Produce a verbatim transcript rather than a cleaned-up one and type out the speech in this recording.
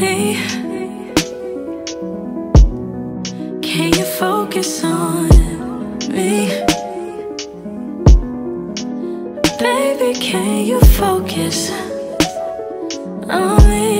me. Can you focus on me? Baby, can you focus on me?